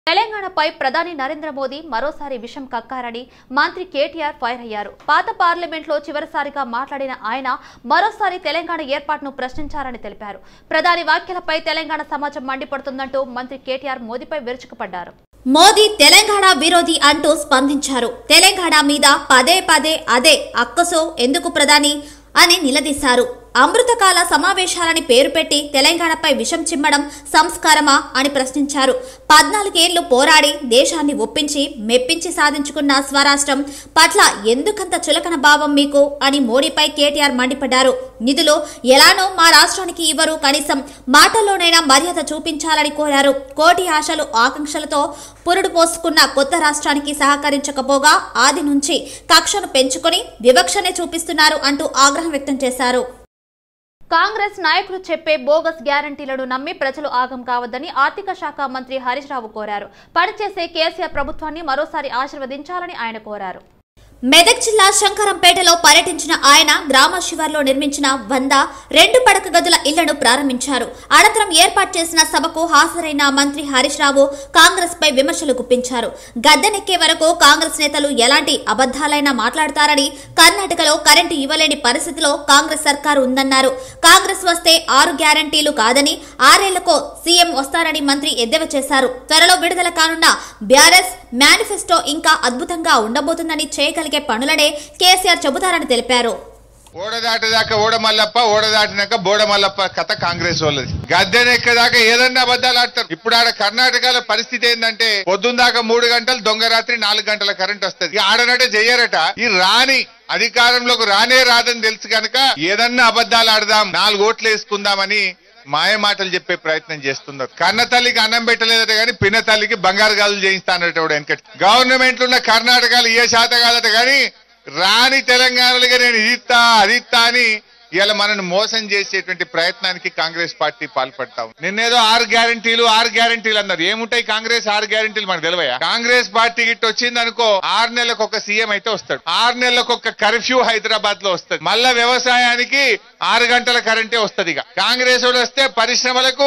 తెలంగాణపై ప్రధాని నరేంద్ర మోదీ మరోసారి విషం కక్కారని మంత్రి కేటీఆర్ ఫైర్ అయ్యారు. పాత పార్లమెంట్లో చివరిసారిగా మాట్లాడిన ఆయన మరోసారి తెలంగాణ ఏర్పాటును ప్రశ్నించారని తెలిపారు. ప్రధాని వ్యాఖ్యలపై తెలంగాణ సమాజం మండిపడుతుందంటూ మంత్రి కేటీఆర్ మోదీపై విరుచుకుపడ్డారు. మోదీ తెలంగాణ విరోధి అంటూ స్పందించారు. తెలంగాణ మీద పదే పదే అదే అక్కసో ఎందుకు ప్రధాని అని నిలదీశారు. అమృతకాల సమావేశాలని పేరు పెట్టి తెలంగాణపై విషం చిమ్మడం సంస్కారమా అని ప్రశ్నించారు. 14 ఏళ్లు పోరాడి దేశాన్ని ఒప్పించి మెప్పించి సాధించుకున్న స్వరాష్ట్రం పట్ల ఎందుకంత చులకన భావం మీకు అని మోడీపై కేటీఆర్ మండిపడ్డారు. నిధులు ఎలానో మా రాష్ట్రానికి ఇవ్వరు, కనీసం మాటల్లోనైనా మర్యాద చూపించాలని కోరారు. కోటి ఆశలు ఆకాంక్షలతో పురుడు పోసుకున్న కొత్త రాష్ట్రానికి సహకరించకపోగా ఆది నుంచి కక్షను పెంచుకొని వివక్షనే చూపిస్తున్నారు అంటూ ఆగ్రహం వ్యక్తం చేశారు. కాంగ్రెస్ నాయకులు చెప్పే బోగస్ గ్యారంటీలను నమ్మి ప్రజలు ఆగం కావద్దని ఆర్థిక శాఖ మంత్రి హరీష్ రావు కోరారు. పనిచేసే కేసీఆర్ ప్రభుత్వాన్ని మరోసారి ఆశీర్వదించాలని ఆయన కోరారు. మెదక్ జిల్లా శంకరంపేటలో పర్యటించిన ఆయన గ్రామ శివార్లో నిర్మించిన 100 2 పడక గదుల ఇళ్లను ప్రారంభించారు. అనంతరం ఏర్పాటు చేసిన సభకు హాజరైన మంత్రి హరీష్ రావు కాంగ్రెస్ పై విమర్శలు గుప్పించారు. గద్దెనెక్కే వరకు కాంగ్రెస్ నేతలు ఎలాంటి అబద్దాలైనా మాట్లాడతారని, కర్ణాటకలో కరెంటు ఇవ్వలేని పరిస్థితిలో కాంగ్రెస్ సర్కారు ఉందన్నారు. కాంగ్రెస్ వస్తే 6 గ్యారంటీలు కాదని 6 ఏళ్లకో సీఎం వస్తారని మంత్రి ఎద్దేవా చేశారు. త్వరలో విడుదల కానున్న బీఆర్ఎస్ మేనిఫెస్టో ఇంకా అద్భుతంగా ఉండబోతుందని చేయగలిగే పనులనే కేసీఆర్ చెబుతారని తెలిపారు. ఓడదాటిదాకా ఓడమల్లప్ప, ఓడదాటినాక బోడమల్లప్ప కథ కాంగ్రెస్ వాళ్ళది. గద్దెనెక్కదాకా ఏదన్నా అబద్దాలు ఆడతారు. ఇప్పుడు ఆడ కర్ణాటకలో పరిస్థితి ఏంటంటే పొద్దున్న దాకా 3 గంటలు, దొంగ రాత్రి 4 గంటల కరెంట్ వస్తుంది. ఆడనట్టే చెయ్యరట. ఈ రాని అధికారంలోకి రానే రాదని తెలుసు కనుక ఏదన్నా అబద్దాలు ఆడదాం, 4 ఓట్లు వేసుకుందామని మాయ మాటలు చెప్పే ప్రయత్నం చేస్తున్నారు. కన్న తల్లికి అన్నం పెట్టలేదట గాని పిన్న తల్లికి బంగారు గాజులు చేయిస్తానట. వెనకటి గవర్నమెంట్ ఉన్న కర్ణాటకలో ఏ శాత కాదట గాని రాని తెలంగాణలుగా నేను అదిత్తా అని ఇలా మనల్ని మోసం చేసేటువంటి ప్రయత్నానికి కాంగ్రెస్ పార్టీ పాల్పడతాం. నిన్నేదో 6 గ్యారంటీలు అన్నారు. ఏముంటాయి కాంగ్రెస్ 6 గ్యారంటీలు మనకు తెలివయా? కాంగ్రెస్ పార్టీ గిట్ట వచ్చింది అనుకో, 6 నెలలకు ఒక సీఎం అయితే వస్తాడు, 6 నెలలకు ఒక కర్ఫ్యూ హైదరాబాద్ లో వస్తుంది, మళ్ళా వ్యవసాయానికి 6 గంటల కరెంటే వస్తుంది. కాంగ్రెస్ వస్తే పరిశ్రమలకు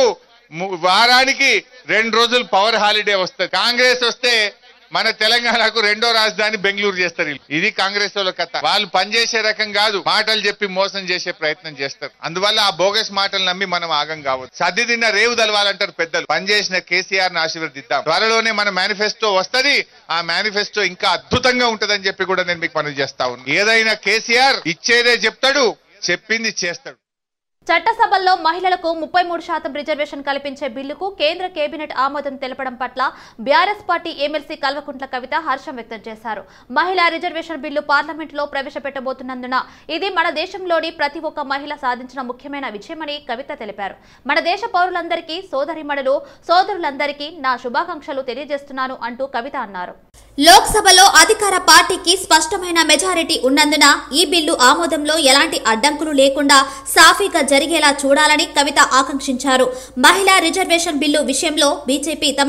వారానికి 2 రోజులు పవర్ హాలిడే వస్తుంది. కాంగ్రెస్ వస్తే మన తెలంగాణకు 2వ రాజధాని బెంగళూరు చేస్తారు. ఇది కాంగ్రెస్ వాళ్ళ కథ. వాళ్ళు పనిచేసే రకం కాదు, మాటలు చెప్పి మోసం చేసే ప్రయత్నం చేస్తారు. అందువల్ల ఆ బోగస్ మాటలు నమ్మి మనం ఆగం కావచ్చు. సర్ది తిన్న రేవు దలవాలంటారు పెద్దలు. పనిచేసిన కేసీఆర్ ని ఆశీర్వదిద్దాం. త్వరలోనే మన మేనిఫెస్టో వస్తది. ఆ మేనిఫెస్టో ఇంకా అద్భుతంగా ఉంటదని చెప్పి కూడా నేను మీకు మనవి చేస్తా ఉన్నాను. ఏదైనా కేసీఆర్ ఇచ్చేదే చెప్తాడు, చెప్పింది చేస్తాడు. చట్టసభల్లో మహిళలకు 33% రిజర్వేషన్ కల్పించే బిల్లుకు కేంద్ర కేబినెట్ ఆమోదం తెలపడం పట్ల BRS party MLC Kalvakuntla Kavitha హర్షం వ్యక్తం చేశారు. మహిళా రిజర్వేషన్ బిల్లు పార్లమెంట్లో ప్రవేశపెట్టబోతున్నందున ఇది మన దేశంలోని ప్రతి ఒక్క మహిళ సాధించిన ముఖ్యమైన విజయమని కవిత తెలిపారు. మన దేశ పౌరులందరికీ, సోదరిమణులు, సోదరులందరికీ నా శుభాకాంక్షలు తెలియజేస్తున్నాను అంటూ కవిత అన్నారు. లోక్సభలో అధికార పార్టీకి స్పష్టమైన మెజారిటీ ఉన్నందున ఈ బిల్లు ఆమోదంలో ఎలాంటి అడ్డంకులు లేకుండా సాఫీగా జరిగేలా చూడాలని కవిత ఆకాంక్షించారు. మహిళా రిజర్వేషన్ బిల్లు విషయంలో బీజేపీ తమ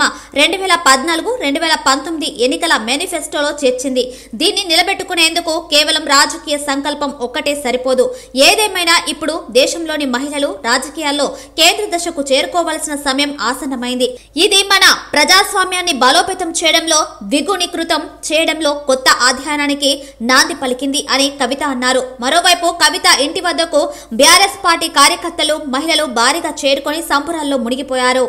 2014-2019 ఎన్నికల మేనిఫెస్టోలో చేర్చింది. దీన్ని నిలబెట్టుకునేందుకు కేవలం రాజకీయ సంకల్పం ఒక్కటే సరిపోదు. ఏదేమైనా ఇప్పుడు దేశంలోని మహిళలు రాజకీయాల్లో కేంద్ర దశకు చేరుకోవాల్సిన సమయం ఆసన్నమైంది. ఇది మన ప్రజాస్వామ్యాన్ని బలోపేతం చేయడంలో, ద్విగుణీకృతం చేయడంలో కొత్త అధ్యయనానికి నాంది పలికింది అని కవిత అన్నారు. మరోవైపు కవిత ఇంటి వద్దకు బీఆర్ఎస్ పార్టీ కార్యకర్తలు, మహిళలు భారీగా చేరుకొని సంబరాల్లో మునిగిపోయారు.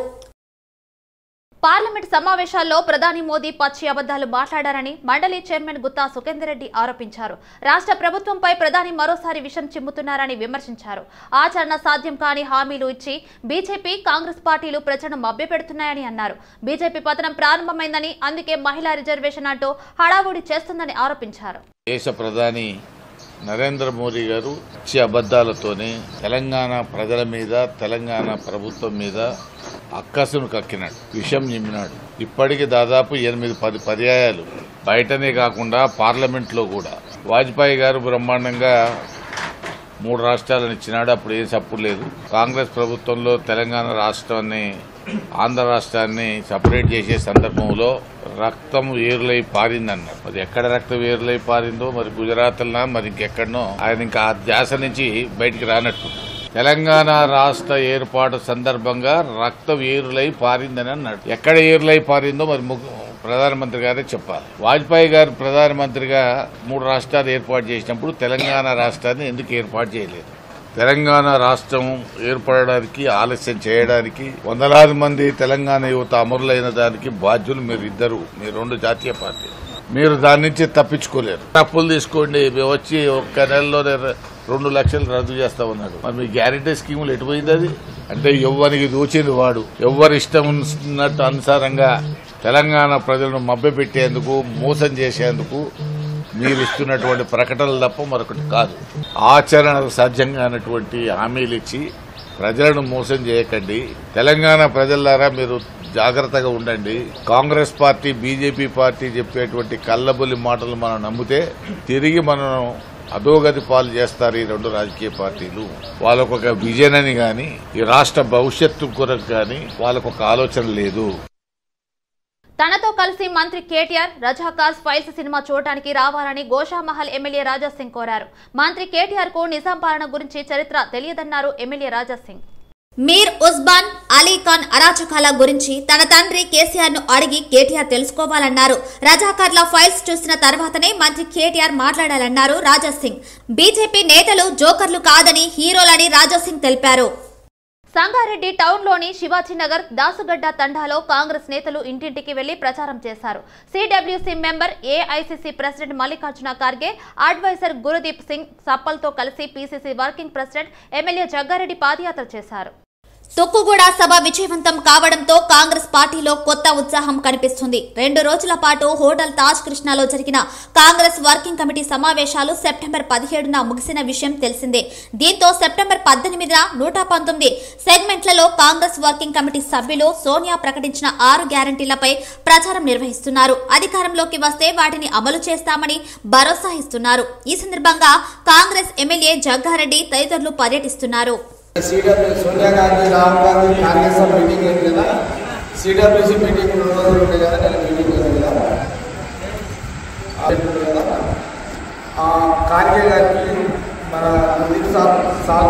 పార్లమెంట్ సమావేశాల్లో ప్రధాని మోదీ పచ్చి అబద్దాలు మాట్లాడారని మండలి చైర్మన్ గుత్తా సుఖేందర్ రెడ్డి ఆరోపించారు. రాష్ట్ర ప్రభుత్వంపై ప్రధాని మరోసారి విషం చిమ్ముతున్నారని విమర్శించారు. ఆచరణ సాధ్యం కాని హామీలు ఇచ్చి బీజేపీ, కాంగ్రెస్ పార్టీలు ప్రజలను మభ్యపెడుతున్నాయని అన్నారు. బీజేపీ పతనం ప్రారంభమైందని, అందుకే మహిళా రిజర్వేషన్ అంటూ హడావుడి చేస్తుందని ఆరోపించారు. దేశ ప్రధాని నరేంద్ర మోదీ గారు ఇచ్చే అబద్దాలతోనే తెలంగాణ ప్రజల మీద, తెలంగాణ ప్రభుత్వం మీద అక్కసును కక్కినాడు, విషం నిమ్మినాడు. ఇప్పటికి దాదాపు 8-10 పర్యాయాలు బయటనే కాకుండా పార్లమెంట్లో కూడా వాజ్పేయి గారు బ్రహ్మాండంగా 3 రాష్ట్రాలను ఇచ్చినాడు. అప్పుడు ఏం సప్పుడు లేదు. కాంగ్రెస్ ప్రభుత్వంలో తెలంగాణ రాష్ట్రాన్ని, ఆంధ్ర రాష్ట్రాన్ని సపరేట్ చేసే సందర్భంలో రక్తం ఏరులై పారిందన్నారు. మరి ఎక్కడ రక్తం ఏరులై పారిందో, మరి గుజరాత్లో మరి ఇంకెక్కడనో ఆయన ఇంకా ఆ ధ్యాస నుంచి బయటికి రానట్టు. తెలంగాణ రాష్ట్ర ఏర్పాటు సందర్భంగా రక్తం ఏరులై పారిందని అన్నాడు. ఎక్కడ ఏరులై పారిందో మరి ప్రధానమంత్రి గారే చెప్పాలి. వాజ్పేయి గారు ప్రధానమంత్రిగా 3 రాష్ట్రాలు ఏర్పాటు చేసినప్పుడు తెలంగాణ రాష్ట్రాన్ని ఎందుకు ఏర్పాటు చేయలేదు? తెలంగాణ రాష్ట్రం ఏర్పడడానికి ఆలస్యం చేయడానికి వందలాది మంది తెలంగాణ యువత అమరులైన దానికి బాధ్యులు మీరు 2 జాతీయ పార్టీలు. మీరు దాని నుంచి తప్పించుకోలేరు. అప్పులు తీసుకోండి, వచ్చి ఒక్క నెలలోనే 2 లక్షలు రద్దు చేస్తా ఉన్నాడు. మరి మీ గ్యారెంటీ స్కీములు ఎటుపోయింది? అది అంటే ఎవ్వరికి దోచింది వాడు, ఎవ్వరి ఇష్టం ఉన్నట్టు అనుసారంగా తెలంగాణ ప్రజలను మభ్యపెట్టేందుకు, మోసం చేసేందుకు మీరు ఇస్తున్నటువంటి ప్రకటనలు తప్ప మరొకటి కాదు. ఆచరణకు సాధ్యంగా అన్నటువంటి హామీలు ఇచ్చి ప్రజలను మోసం చేయకండి. తెలంగాణ ప్రజలారా మీరు జాగ్రత్తగా ఉండండి. కాంగ్రెస్ పార్టీ, బీజేపీ పార్టీ చెప్పేటువంటి కల్లబొల్లి మాటలు మనం నమ్మితే తిరిగి మనం అధోగతి పాలు చేస్తారు ఈ 2 రాజకీయ పార్టీలు. వాళ్ళకొక విజన్ అని గాని, ఈ రాష్ట్ర భవిష్యత్తు కొరకు గాని వాళ్ళకొక ఆలోచన లేదు. తనతో కలిసి మంత్రి కేటీఆర్ రజాకార్స్ ఫైల్స్ సినిమా చూడటానికి రావాలని గోషామహల్ ఎమ్మెల్యే రాజాసింగ్ కోరారు. మంత్రి కేటీఆర్ కు నిజాం పాలన గురించి చరిత్ర తెలియదన్నారు ఎమ్మెల్యే రాజాసింగ్. మీర్ ఉస్మాన్ అలీ ఖాన్ అరాచకాల గురించి తన తండ్రి కేసీఆర్ ను అడిగి కేటీఆర్ తెలుసుకోవాలన్నారు. రజాకార్ల ఫైల్స్ చూసిన తర్వాతనే మంత్రి కేటీఆర్ మాట్లాడాలన్నారు రాజాసింగ్. బీజేపీ నేతలు జోకర్లు కాదని హీరోలని రాజాసింగ్ తెలిపారు. సంగారెడ్డి టౌన్లోని శివాజీనగర్, దాసుగడ్డ తండాలో కాంగ్రెస్ నేతలు ఇంటింటికి వెళ్లి ప్రచారం చేశారు. CWC member, AICC president Mallikarjuna Kharge, adviser Gurdeep Singh సప్పల్తో కలిసి PCC working president MLA Jaggareddy padayatra చేశారు. తుక్కుగూడ సభ విజయవంతం కావడంతో కాంగ్రెస్ పార్టీలో కొత్త ఉత్సాహం కనిపిస్తుంది. 2 రోజుల పాటు హోటల్ తాజ్ కృష్ణాలో జరిగిన కాంగ్రెస్ వర్కింగ్ కమిటీ సమావేశాలు సెప్టెంబర్ 17న ముగిసిన విషయం తెలిసిందే. దీంతో సెప్టెంబర్ 18న 119 సెగ్మెంట్లలో కాంగ్రెస్ వర్కింగ్ కమిటీ సభ్యులు సోనియా ప్రకటించిన 6 గ్యారంటీలపై ప్రచారం నిర్వహిస్తున్నారు. అధికారంలోకి వస్తే వాటిని అమలు చేస్తామని భరోసా ఇస్తున్నారు. ఈ సందర్భంగా కాంగ్రెస్ ఎమ్మెల్యే జగ్గారెడ్డి తదితరులు పర్యటిస్తున్నారు. Sonia Gandhi, Rahul Gandhi Congress meeting CWC meeting Kharge गारी मन मुदीर साहब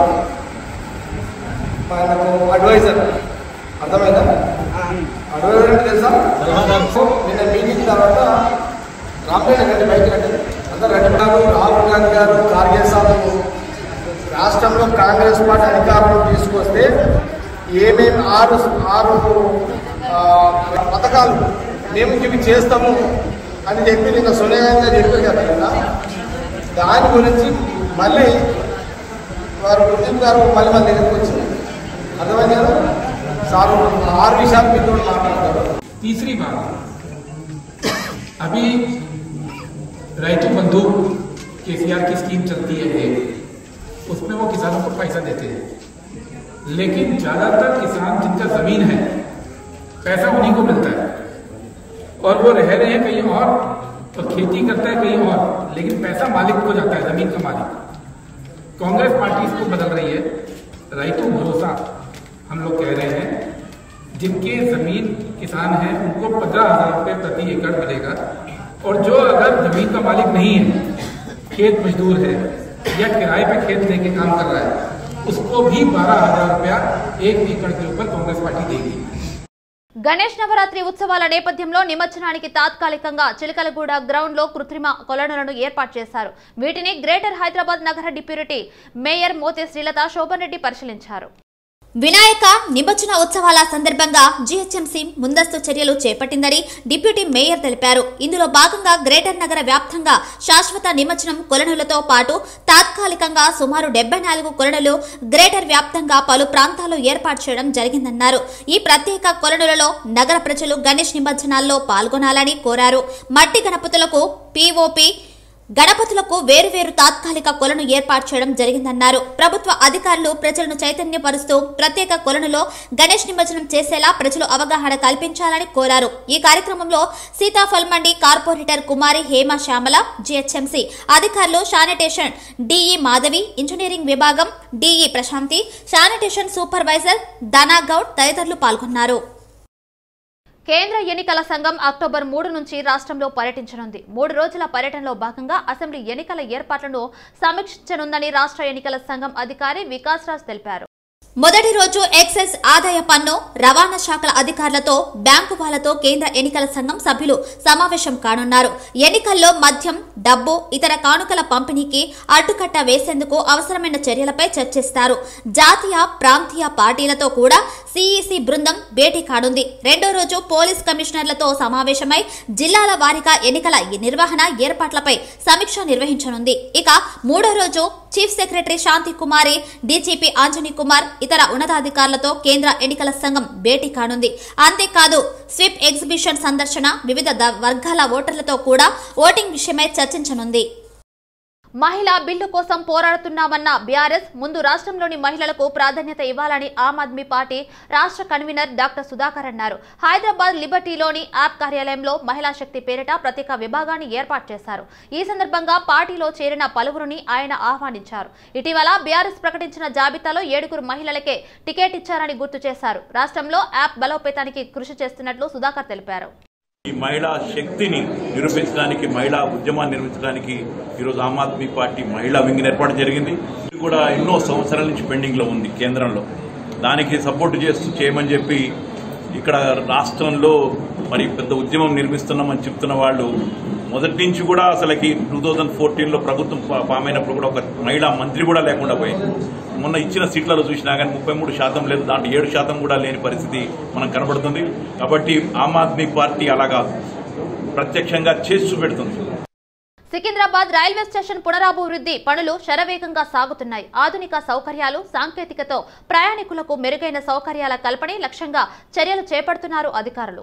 मन अड्वैजर अर्थమైందా అడ్వైజర్ అంటే తెలుసా నిన్న మీటింగ్ తర్వాత రామయ్య గారి బయట అందరూ రాహుల్ గాంధీ గారు ఖార్గే సాబ్ రాష్ట్రంలో కాంగ్రెస్ పార్టీ అధికారంలో తీసుకొస్తే ఏమేమి 6 పథకాలు మేము ఇవి చేస్తాము అని చెప్పి నిన్న సోనియా గాంధీ చెప్పారు కదా. దాని గురించి మళ్ళీ వారు గురుదీప్ గారు మళ్ళీ మన దగ్గరికి వచ్చింది. అర్థమైంది కదా సార్ 6 విషయాలు మీతో మాట్లాడతారు. तीसरी बात, अभी రైతు बंधु केसीआर की स्कीम चलती है, उसमें वो किसानों को पैसा देते हैं, लेकिन ज़्यादातर किसान जिनका ज़मीन है पैसा उन्हीं को मिलता है और वो रह रहे हैं कहीं और तो खेती करता है कहीं और, लेकिन पैसा मालिक को जाता है, ज़मीन का मालिक। कांग्रेस पार्टी इसको बदल रही है। రైతు भरोसा हम लोग कह रहे हैं, जिनके ज़मीन किसान हैं उनको 15,000 रुपये प्रति एकड़ मिलेगा, और जो अगर ज़मीन का मालिक नहीं है, खेत मजदूर है या किराए पे खेत लेके काम कर रहा है, उसको भी 12,000 रुपया 1 एकड़ के ऊपर कांग्रेस पार्टी देगी। గణేష్ నవరాత్రి ఉత్సవాల నేపథ్యంలో నిమజ్జనానికి తాత్కాలికంగా చిలకలగూడ గ్రౌండ్ లో కృత్రిమ కొలనులను ఏర్పాటు చేశారు. వీటిని గ్రేటర్ హైదరాబాద్ నగర డిప్యూటీ మేయర్ మోతే శ్రీలత శోభన్ రెడ్డి పరిశీలించారు. వినాయక నిమజ్జన ఉత్సవాల సందర్భంగా జీహెచ్ఎంసీ ముందస్తు చర్యలు చేపట్టిందని డిప్యూటీ మేయర్ తెలిపారు. ఇందులో భాగంగా గ్రేటర్ నగర వ్యాప్తంగా శాశ్వత నిమజ్జనం కొలనులతో పాటు తాత్కాలికంగా సుమారు 74 కొలనులు గ్రేటర్ వ్యాప్తంగా పలు ప్రాంతాల్లో ఏర్పాటు చేయడం జరిగిందన్నారు. ఈ ప్రత్యేక కొలనులలో నగర ప్రజలు గణేష్ నిమజ్జనాల్లో పాల్గొనాలని కోరారు. మట్టి గణపతులకు పీఓపీ గణపతులకు వేరువేరు తాత్కాలిక కొలను ఏర్పాటు చేయడం జరిగిందన్నారు. ప్రభుత్వ అధికారులు ప్రజలను చైతన్యపరుస్తూ ప్రత్యేక కొలనులో గణేష్ నిమజ్జనం చేసేలా ప్రజలు అవగాహన కల్పించాలని కోరారు. ఈ కార్యక్రమంలో సీతాఫల్ మండి కార్పొరేటర్ కుమారి హేమ శ్యామల, జీహెచ్ఎంసీ అధికారులు శానిటేషన్ డిఈ మాధవి, ఇంజనీరింగ్ విభాగం DE Prashanthi, sanitation supervisor Dhanagoud తదితరులు పాల్గొన్నారు. కేంద్ర ఎన్నికల సంఘం అక్టోబర్ 3 నుంచి రాష్ట్రంలో పర్యటించనుంది. 3 రోజుల పర్యటనలో భాగంగా అసెంబ్లీ ఎన్నికల ఏర్పాట్లను సమీక్షించనుందని రాష్ట్ర ఎన్నికల సంఘం అధికారి వికాస్ రాజ్ తెలిపారు. మొదటి రోజు ఎక్సైజ్ ఆదాయ పన్ను రవాణా శాఖల అధికారులతో బ్యాంకు వాళ్లతో కేంద్ర ఎన్నికల సంఘం సభ్యులు సమావేశం కానున్నారు. ఎన్నికల్లో మద్యం, డబ్బు, ఇతర కానుకల పంపిణీకి అడ్డుకట్ట వేసేందుకు అవసరమైన చర్యలపై చర్చిస్తారు. జాతీయ, ప్రాంతీయ పార్టీలతో కూడా సిఈసి బృందం భేటీ కానుంది. రెండో రోజు పోలీస్ కమిషనర్లతో సమావేశమై జిల్లాల వారీగా ఎన్నికల నిర్వహణ ఏర్పాట్లపై సమీక్ష నిర్వహించనుంది. ఇక మూడో రోజు chief secretary Shanthi Kumari, DGP Anjani Kumar, ఇతర ఉన్నతాధికారులతో కేంద్ర ఎన్నికల సంఘం భేటీ కానుంది. అంతేకాదు స్వీప్ ఎగ్జిబిషన్ సందర్శన, వివిధ వర్గాల ఓటర్లతో కూడా ఓటింగ్ విషయమై చర్చించనుంది. మహిళా బిల్లు కోసం పోరాడుతున్నామన్న బీఆర్ఎస్ ముందు రాష్ట్రంలోని మహిళలకు ప్రాధాన్యత ఇవ్వాలని ఆమ్ ఆద్మీ పార్టీ రాష్ట్ర కన్వీనర్ డాక్టర్ సుధాకర్ అన్నారు. హైదరాబాద్ లిబర్టీలోని యాప్ కార్యాలయంలో మహిళా శక్తి పేరిట ప్రత్యేక విభాగాన్ని ఏర్పాటు చేశారు. ఈ సందర్భంగా పార్టీలో చేరిన పలువురిని ఆయన ఆహ్వానించారు. ఇటీవల బీఆర్ఎస్ ప్రకటించిన జాబితాలో 7 మహిళలకే టికెట్ ఇచ్చారని గుర్తు చేశారు. రాష్ట్రంలో యాప్ బలోపేతానికి కృషి చేస్తున్నట్లు సుధాకర్ తెలిపారు. ఈ మహిళా శక్తిని నిరూపించడానికి, మహిళా ఉద్యమాన్ని నిర్మించడానికి ఈరోజు ఆమ్ ఆద్మీ పార్టీ మహిళా వింగ్ ఏర్పాటు జరిగింది. ఇది కూడా ఎన్నో సంవత్సరాల నుంచి పెండింగ్ లో ఉంది కేంద్రంలో. దానికి సపోర్ట్ చేయమని చెప్పి ఇక్కడ రాష్ట్రంలో మరి పెద్ద ఉద్యమం నిర్మిస్తున్నామని చెప్తున్న వాళ్ళు మొదటి నుంచి కూడా అసలుకి 2014లో ప్రభుత్వం ఫామ్ అయినప్పుడు కూడా ఒక మహిళా మంత్రి కూడా లేకుండా పోయింది. మొన్న ఇచ్చిన సీట్లలో చూసినా కానీ 33% లేదు, దాంట్లో 7% కూడా లేని పరిస్థితి మనం కనబడుతుంది. కాబట్టి ఆమ్ ఆద్మీ పార్టీ అలాగా ప్రత్యక్షంగా చేసి చూపెడుతుంది. సికింద్రాబాద్ రైల్వే స్టేషన్ పునరాభివృద్ధి పనులు శరవేగంగా సాగుతున్నాయి. ఆధునిక సౌకర్యాలు, సాంకేతికతో ప్రయాణికులకు మెరుగైన సౌకర్యాల కల్పనే లక్ష్యంగా చర్యలు చేపడుతున్నారు అధికారులు.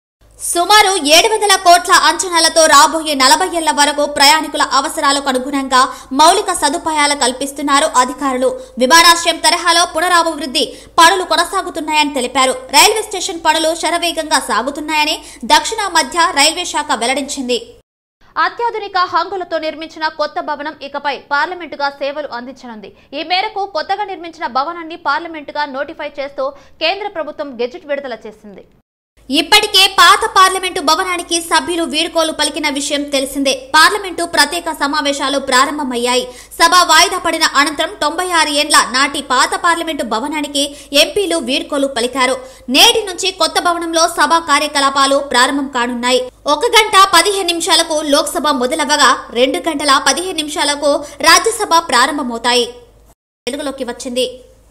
సుమారు 700 కోట్ల అంచనాలతో రాబోయే 40 ఏళ్ల వరకు ప్రయాణికుల అవసరాలకు అనుగుణంగా మౌలిక సదుపాయాలు కల్పిస్తున్నారు అధికారులు. విమానాశ్రయం తరహాలో పునరాభివృద్ధి పనులు కొనసాగుతున్నాయని తెలిపారు. రైల్వే స్టేషన్ పనులు శరవేగంగా సాగుతున్నాయని దక్షిణ మధ్య రైల్వే శాఖ వెల్లడించింది. అత్యాధునిక హంగులతో నిర్మించిన కొత్త భవనం ఇకపై పార్లమెంటుగా సేవలు అందించనుంది. ఈ మేరకు కొత్తగా నిర్మించిన భవనాన్ని పార్లమెంటుగా నోటిఫై చేస్తూ కేంద్ర ప్రభుత్వం గెజెట్ విడుదల చేసింది. ఇప్పటికే పాత పార్లమెంటు భవనానికి సభ్యులు వీడ్కోలు పలికిన విషయం తెలిసిందే. పార్లమెంటు ప్రత్యేక సమావేశాలు ప్రారంభమయ్యాయి. సభ వాయిదా పడిన అనంతరం 96 ఏండ్ల నాటి పాత పార్లమెంటు భవనానికి ఎంపీలు వీడ్కోలు పలికారు. నేటి నుంచి కొత్త భవనంలో సభా కార్యకలాపాలు ప్రారంభం కానున్నాయి. 1 గంట 15 నిమిషాలకు లోక్సభ మొదలవగా 2 గంటల 15 నిమిషాలకు రాజ్యసభ ప్రారంభమవుతాయి. తెలుగులోకి వచ్చింది.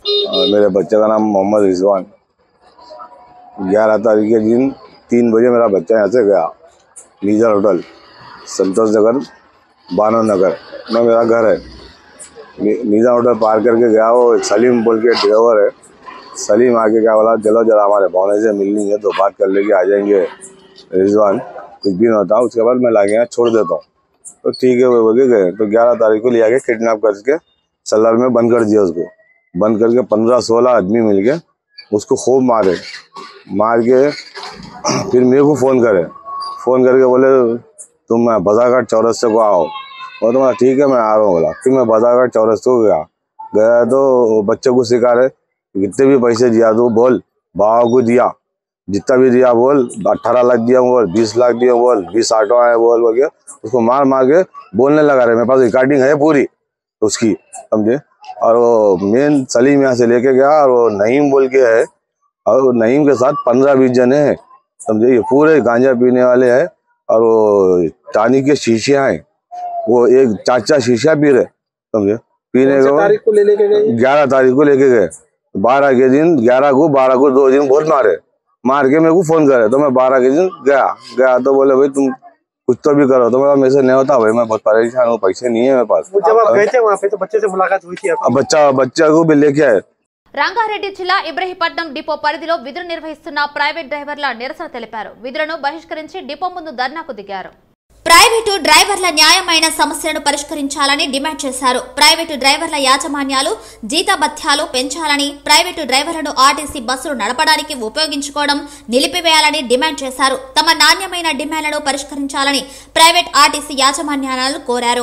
11 तारीख के दिन 3 बजे मेरा बच्चा यहाँ से गया लीजर होटल संतोष नगर बानो नगर में मेरा घर है। लीजर होटल पार करके गया, वो सलीम बोल के ड्राइवर है। सलीम आके क्या बोला, चलो जरा हमारे भवने से मिलनी है तो बात कर लेके आ जाएंगे रिजवान, कुछ भी नहीं होता, उसके बाद मैं लाके यहाँ छोड़ देता हूँ। तो ठीक है वो गए। तो 11 तारीख को ले आके किडनैप करके सलार में बंद कर दिया उसको। बंद करके 15-16 आदमी मिल के उसको खूब मार के फिर मेरे को फ़ोन करके बोले तुम बाजारघाट चौरस्ते को आओ। और तुम्हारा ठीक है मैं आ रहा हूँ बोला। फिर मैं बाजारघाट चौरस्ते को गया तो बच्चे को सिखा रहे कितने भी पैसे दिया तो बोल, बाबा को दिया जितना भी दिया बोल, 18 लाख दिया बोल, 20 लाख दिया बोल, 20 ऑटो आए बोल के उसको मार के बोलने लगा रहे। मेरे पास रिकॉर्डिंग है पूरी उसकी, समझे। और वो मेन सलीम यहाँ से लेके गया और वो नईम बोल के है, और नईम के साथ 15-20 जने हैं, समझे। ये पूरे गांजा पीने वाले हैं और वो टानी के शीशियाँ हैं, वो एक 4 शीशियाँ पी रहे, समझे। पीने को 11 तारीख को लेके गए। 12 के दिन 12 को 2 दिन बहुत मार के मेरे को फोन करे। तो मैं 12 के दिन गया तो बोले भाई तुम कुछ तो भी करो। तो मेरे से नहीं होता भाई, मैं बहुत परेशान हूँ, पैसे नहीं है मेरे पास। जब आप गए थे वहाँ पे तो बच्चे से मुलाकात हुई थी? बच्चा को भी लेके आए। రంగారెడ్డి జిల్లా ఇబ్రహీంపట్నం డిపో పరిధిలో విధులు నిర్వహిస్తున్న ప్రైవేట్ డ్రైవర్ల నిరసన తెలిపారు. విధులను బహిష్కరించి డిపో ముందు ధర్నాకు దిగారు. ప్రైవేటు డ్రైవర్ల న్యాయమైన సమస్యలను పరిష్కరించాలని డిమాండ్ చేశారు. ప్రైవేటు డ్రైవర్ల యాజమాన్యాలు జీతభత్యాలు పెంచాలని, ప్రైవేటు డ్రైవర్లను ఆర్టీసీ బస్సులు నడపడానికి ఉపయోగించుకోవడం నిలిపివేయాలని డిమాండ్ చేశారు. తమ నాణ్యమైన డిమాండ్లను పరిష్కరించాలని ప్రైవేట్ ఆర్టీసీ యాజమాన్యాలను కోరారు.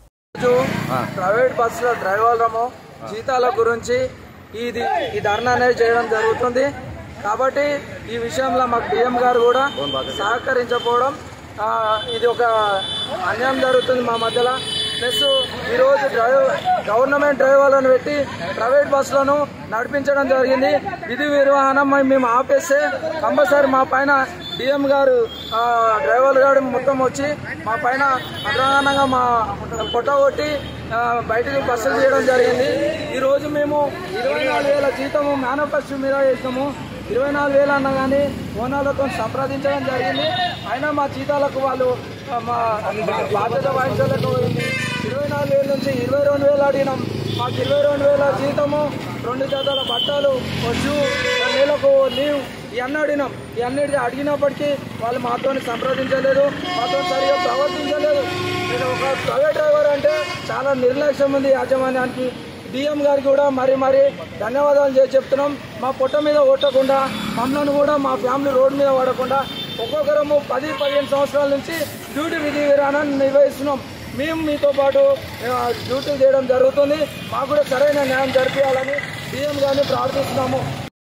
ప్రైవేట్ బస్సుల డ్రైవర్లము జీతాల గురించి ఈ ధర్నా అనేది చేయడం జరుగుతుంది. కాబట్టి ఈ విషయంలో మాకు డిఎం గారు కూడా సహకరించకపోవడం ఇది ఒక అన్యాయం జరుగుతుంది మా మధ్యలో. ప్లస్ ఈరోజు గవర్నమెంట్ డ్రైవర్లను పెట్టి ప్రైవేట్ బస్సులను నడిపించడం జరిగింది. విధి నిర్వహణ మేము ఆపేస్తే కంపల్సరీ మా పైన డిఎం గారు డ్రైవర్ గారు మొత్తం వచ్చి మా పైన అగ్రహణంగా మా కొట్టగొట్టి బయటకు బస్సులు చేయడం జరిగింది. ఈరోజు మేము 24,000 జీతము మేనిఫెస్టో మీద వేసినాము. 24,000 అన్నా కానీ ఓనర్లతో సంప్రదించడం జరిగింది. అయినా మా జీతాలకు వాళ్ళు మా బాధ్యత వహించలేక 24,000 నుంచి 22,000 అడిగినాం. మాకు 22,000 జీతము, 2 జతల బట్టలు, షూ, నెలకు లీవ్ ఇవన్నీ అడిగినాం. ఇవన్నీ అడిగినప్పటికీ వాళ్ళు మాతో సంప్రదించలేదు, మాతో సరిగా ప్రవర్తించలేదు. నేను ఒక ప్రైవేట్ డ్రైవర్ అంటే చాలా నిర్లక్ష్యం ఉంది యాజమాన్యానికి. డిఎం గారికి కూడా మరీ ధన్యవాదాలు చెప్తున్నాం. మా పొట్ట మీద కొట్టకుండా మమ్మల్ని కూడా మా ఫ్యామిలీ రోడ్డు మీద పడకుండా ఒక్కొక్కరము 10-15 సంవత్సరాల నుంచి డ్యూటీ విధి విధానాన్ని నిర్వహిస్తున్నాం. మేము మీతో పాటు డ్యూటీ చేయడం జరుగుతుంది. మాకు కూడా సరైన న్యాయం జరిపించాలని డిఎం గారిని ప్రార్థిస్తున్నాము.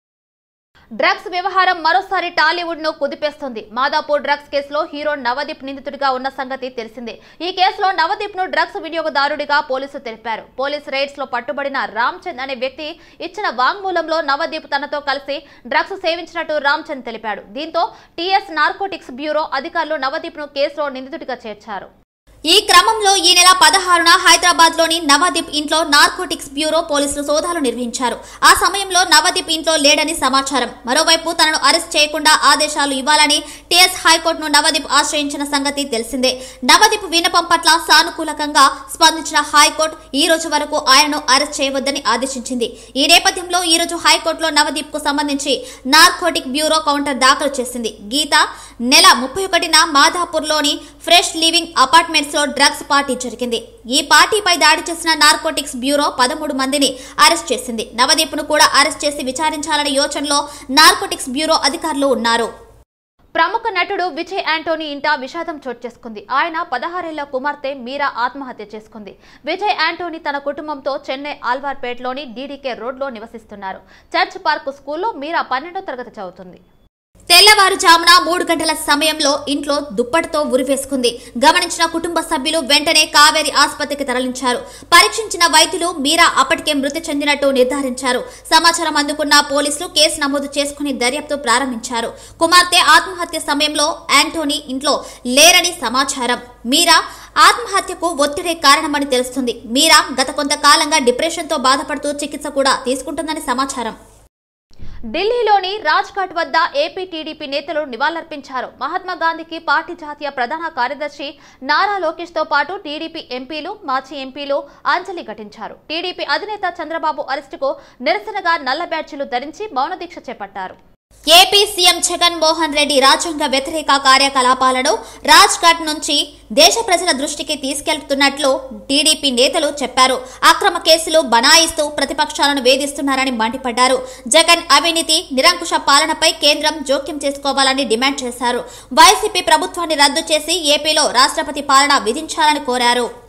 డ్రగ్స్ వ్యవహారం మరోసారి టాలీవుడ్ ను కుదిపేస్తుంది. మాదాపూర్ డ్రగ్స్ కేసులో హీరో నవదీప్ నిందితుడిగా ఉన్న సంగతి తెలిసిందే. ఈ కేసులో నవదీప్ ను డ్రగ్స్ వినియోగదారుడిగా పోలీసులు తెలిపారు. పోలీస్ రైడ్స్ లో పట్టుబడిన రామ్చంద్ అనే వ్యక్తి ఇచ్చిన వాంగ్మూలంలో నవదీప్ తనతో కలిసి డ్రగ్స్ సేవించినట్టు రామ్చంద్ తెలిపాడు. దీంతో టీఎస్ నార్కోటిక్స్ బ్యూరో అధికారులు నవదీప్ ను కేసులో నిందితుడిగా చేర్చారు. ఈ క్రమంలో ఈ నెల 16న హైదరాబాద్ లోని నవదీప్ ఇంట్లో నార్కోటిక్స్ బ్యూరో పోలీసులు సోదాలు నిర్వహించారు. ఆ సమయంలో నవదీప్ ఇంట్లో లేడని సమాచారం. మరోవైపు తనను అరెస్ట్ చేయకుండా ఆదేశాలు ఇవ్వాలని టీఎస్ హైకోర్టును నవదీప్ ఆశ్రయించిన సంగతి తెలిసిందే. నవదీప్ విన్నపం పట్ల సానుకూలంగా స్పందించిన హైకోర్టు ఈ రోజు వరకు ఆయనను అరెస్ట్ చేయవద్దని ఆదేశించింది. ఈ నేపథ్యంలో ఈ రోజు హైకోర్టులో నవదీప్ కు సంబంధించి నార్కోటిక్ బ్యూరో కౌంటర్ దాఖలు చేసింది. గీత నెల 31న మాదాపూర్ లోని ఫ్రెష్ లివింగ్ అపార్ట్మెంట్స్ లో డ్రగ్స్ పార్టీ జరిగింది. ఈ పార్టీపై దాడి చేసిన నార్కోటిక్స్ బ్యూరో 13 మందిని అరెస్ట్ చేసింది. నవదీప్ ను కూడా అరెస్ట్ చేసి విచారించాలనే యోచనలో నార్కోటిక్స్ బ్యూరో అధికారులు ఉన్నారు. ప్రముఖ నటుడు విజయ్ యాంటోనీ ఇంట విషాదం చోటు చేసుకుంది. ఆయన 16 ఏళ్ల కుమార్తె మీరా ఆత్మహత్య చేసుకుంది. విజయ్ యాంటోనీ తన కుటుంబంతో చెన్నై ఆల్వార్పేటలోని డీడీకే రోడ్లో నివసిస్తున్నారు. చర్చ్ పార్క్ స్కూల్లో మీరా 12వ తరగతి చదువుతుంది. తెల్లవారుజామున 3 గంటల సమయంలో ఇంట్లో దుప్పటితో ఉరివేసుకుంది. గమనించిన కుటుంబ సభ్యులు వెంటనే కావేరీ ఆసుపత్రికి తరలించారు. పరీక్షించిన వైద్యులు మీరా అప్పటికే మృతి చెందినట్టు నిర్ధారించారు. సమాచారం అందుకున్న పోలీసులు కేసు నమోదు చేసుకుని దర్యాప్తు ప్రారంభించారు. కుమార్తె ఆత్మహత్య సమయంలో యాంటోనీ ఇంట్లో లేరని సమాచారం. మీరా ఆత్మహత్యకు ఒత్తిడే కారణమని తెలుస్తుంది. మీరా గత కొంతకాలంగా డిప్రెషన్తో బాధపడుతూ చికిత్స కూడా తీసుకుంటుందని సమాచారం. ఢిల్లీలోని రాజ్ఘాట్ వద్ద ఏపీ టీడీపీ నేతలు నివాళులర్పించారు. మహాత్మా గాంధీకి పార్టీ జాతీయ ప్రధాన కార్యదర్శి నారా లోకేష్ తో పాటు టీడీపీ ఎంపీలు, మాజీ ఎంపీలు అంజలి ఘటించారు. టీడీపీ అధినేత చంద్రబాబు అరెస్టుకు నిరసనగా నల్ల బ్యాడ్జీలు ధరించి మౌన దీక్ష చేపట్టారు. ఏపీ సీఎం జగన్ మోహన్ రెడ్డి రాజ్యాంగ వ్యతిరేక కార్యకలాపాలను రాజ్ఘాట్ నుంచి దేశ ప్రజల దృష్టికి తీసుకెళ్తున్నట్లు టీడీపీ నేతలు చెప్పారు. అక్రమ కేసులు బనాయిస్తూ ప్రతిపక్షాలను వేధిస్తున్నారని మండిపడ్డారు. జగన్ అవినీతి, నిరంకుశ పాలనపై కేంద్రం జోక్యం చేసుకోవాలని డిమాండ్ చేశారు. వైసీపీ ప్రభుత్వాన్ని రద్దు చేసి ఏపీలో రాష్ట్రపతి పాలన విధించాలని కోరారు.